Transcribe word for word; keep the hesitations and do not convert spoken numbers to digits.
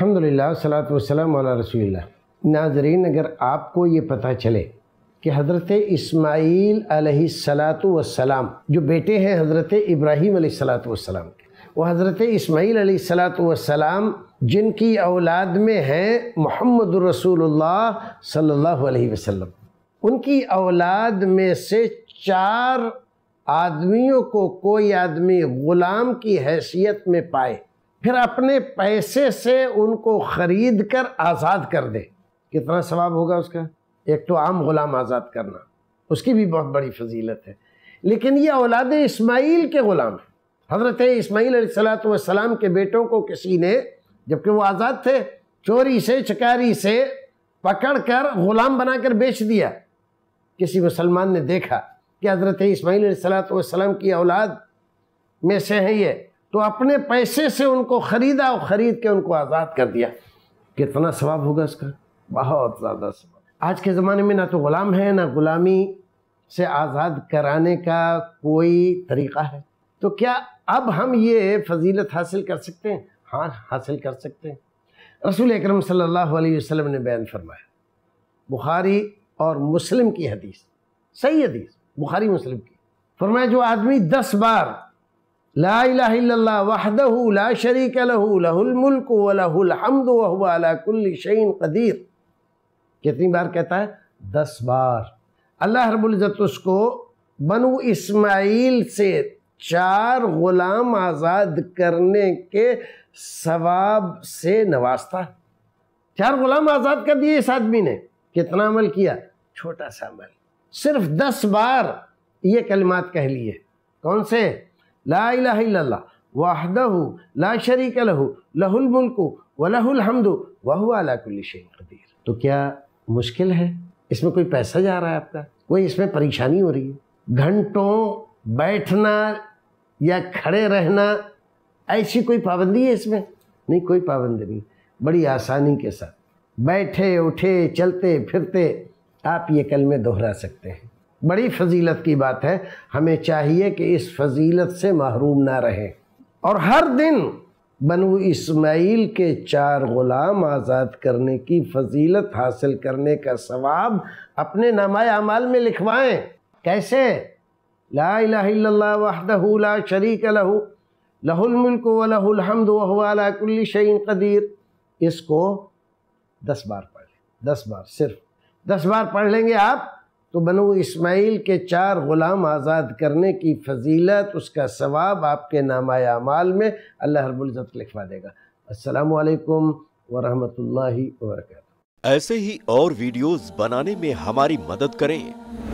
الحمدللہ والصلاۃ والسلام علی رسول اللہ۔ ناظرین، اگر آپ کو یہ پتہ چلے کہ حضرت اسماعیل علیہ الصلاۃ والسلام جو بیٹے ہیں حضرت ابراہیم علیہ الصلاۃ والسلام کے، وہ حضرت اسماعیل علیہ الصلاۃ والسلام جن کی اولاد میں ہیں محمد رسول اللہ صلی اللہ علیہ وسلم، ان کی اولاد میں سے چار آدمیوں کو کوئی آدمی غلام کی حیثیت میں پائے، پھر اپنے پیسے سے ان کو خرید کر آزاد کر دے، کتنا ثواب ہوگا اس کا؟ ایک تو عام غلام آزاد کرنا، اس کی بھی بہت بڑی فضیلت ہے، لیکن یہ اولاد اسماعیل کے غلام ہیں۔ حضرت اسماعیل علیہ الصلاۃ والسلام کے بیٹوں کو کسی نے، جبکہ وہ آزاد تھے، چوری سے چکاری سے پکڑ کر غلام بنا کر بیچ دیا۔ کسی مسلمان نے دیکھا کہ حضرت اسماعیل علیہ الصلاۃ والسلام کی اولاد میں سے ہیں یہ، تو اپنے پیسے سے ان کو خریدا اور خرید کے ان کو آزاد کر دیا، کتنا ثواب ہوگا اس کا؟ بہت زیادہ ثواب۔ آج کے زمانے میں نہ تو غلام ہے، نہ غلامی سے آزاد کرانے کا کوئی طریقہ ہے، تو کیا اب ہم یہ فضیلت حاصل کر سکتے ہیں؟ ہاں، حاصل کر سکتے ہیں۔ رسول اکرم صلی اللہ علیہ وسلم نے بیان فرمایا، بخاری اور مسلم کی حدیث، صحیح حدیث بخاری مسلم کی، فرمایا جو آدمی دس بار لا الہ الا اللہ وحدہ لا شریک لہ لہ الملک ولہ الحمد وہو علی کل شیء قدیر، کتنی بار کہتا ہے؟ دس بار۔ اللہ رب العزت اس کو بنو اسماعیل سے چار غلام آزاد کرنے کے ثواب سے نوازتا۔ چار غلام آزاد کر دیے اس آدمی نے، کتنا عمل کیا؟ چھوٹا سا عمل، صرف دس بار یہ کلمات کہہ لیے، کون سے؟ لا الہ الا اللہ وحدہ لا شریک لہ لہ الملک ولہ الحمد وہو علی کل شیء قدیر۔ تو کیا مشکل ہے؟ اس میں کوئی پیسہ جا رہا ہے آپ کا؟ کوئی اس میں پریشانی ہو رہی ہے؟ گھنٹوں بیٹھنا یا کھڑے رہنا، ایسی کوئی پابندی ہے اس میں؟ نہیں، کوئی پابندی نہیں، بڑی آسانی کے ساتھ بیٹھے اٹھے چلتے پھرتے آپ یہ کلمے دہرا سکتے ہیں۔ بڑی فضیلت کی بات ہے، ہمیں چاہیے کہ اس فضیلت سے محروم نہ رہیں، اور ہر دن بنو اسماعیل کے چار غلام آزاد کرنے کی فضیلت حاصل کرنے کا ثواب اپنے نامہ اعمال میں لکھوائیں۔ کیسے؟ لا الہ الا اللہ وحدہ لا شریک لہ لہ الملک ولہ الحمد وہو علی کل شیء قدیر، اس کو دس بار پڑھ لیں، دس بار، صرف دس بار پڑھ لیں گے آپ تو بنو اسماعیل کے چار غلام آزاد کرنے کی فضیلت، اس کا ثواب آپ کے نامہ اعمال میں اللہ رب العزت لکھوا دے گا۔ السلام علیکم ورحمۃ اللہ وبرکاتہ۔ ایسے ہی اور ویڈیوز بنانے میں ہماری مدد کریں۔